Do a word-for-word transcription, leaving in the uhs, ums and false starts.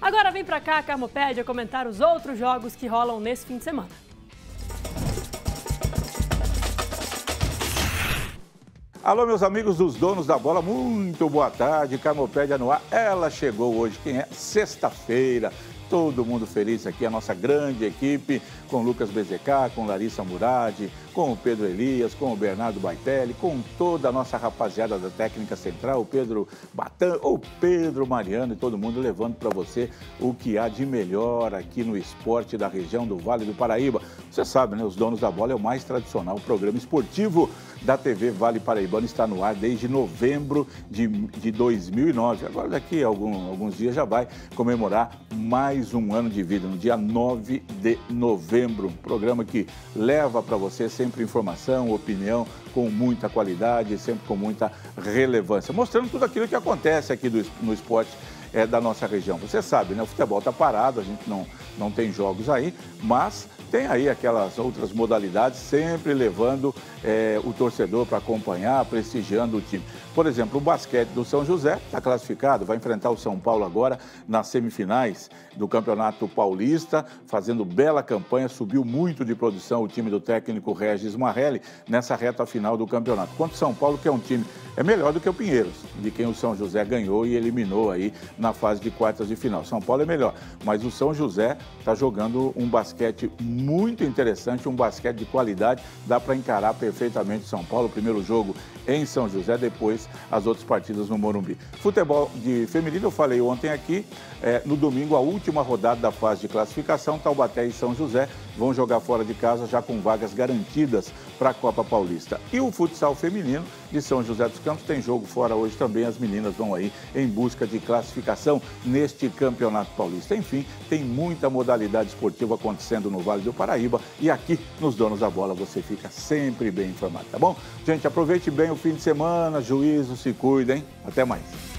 Agora vem pra cá, Carmopédia, comentar os outros jogos que rolam nesse fim de semana. Alô, meus amigos dos donos da bola, muito boa tarde, Carmopédia no ar. Ela chegou hoje, quem é? Sexta-feira. Todo mundo feliz aqui, a nossa grande equipe, com Lucas Bezecá, com Larissa Murad, com o Pedro Elias, com o Bernardo Baitelli, com toda a nossa rapaziada da técnica central, o Pedro Batan, o Pedro Mariano e todo mundo levando para você o que há de melhor aqui no esporte da região do Vale do Paraíba. Você sabe, né? Os Donos da Bola é o mais tradicional programa esportivo da T V Vale Paraibano, está no ar desde novembro de, de dois mil e nove. Agora daqui a algum, alguns dias já vai comemorar mais um ano de vida, no dia nove de novembro. Um programa que leva para você sempre informação, opinião, com muita qualidade, sempre com muita relevância, mostrando tudo aquilo que acontece aqui do, no esporte é, da nossa região. Você sabe, né? O futebol está parado, a gente não, não tem jogos aí, mas tem aí aquelas outras modalidades, sempre levando é, o torcedor para acompanhar, prestigiando o time. Por exemplo, o basquete do São José está classificado, vai enfrentar o São Paulo agora nas semifinais do Campeonato Paulista, fazendo bela campanha, subiu muito de produção o time do técnico Regis Marrelli nessa reta final do campeonato. Quanto o São Paulo, que é um time é melhor do que o Pinheiros, de quem o São José ganhou e eliminou aí na fase de quartas de final. São Paulo é melhor, mas o São José está jogando um basquete muito interessante, um basquete de qualidade, dá para encarar perfeitamente o São Paulo, primeiro jogo em São José, depois as outras partidas no Morumbi. Futebol de feminino, eu falei ontem aqui, é, no domingo a última rodada da fase de classificação, Taubaté e São José vão jogar fora de casa já com vagas garantidas para a Copa Paulista. E o futsal feminino de São José dos Campos tem jogo fora hoje também, as meninas vão aí em busca de classificação neste Campeonato Paulista. Enfim, tem muita modalidade esportiva acontecendo no Vale do Paraíba e aqui nos Donos da Bola você fica sempre bem informado, tá bom? Gente, aproveite bem o fim de semana, juízo, se cuidem, até mais.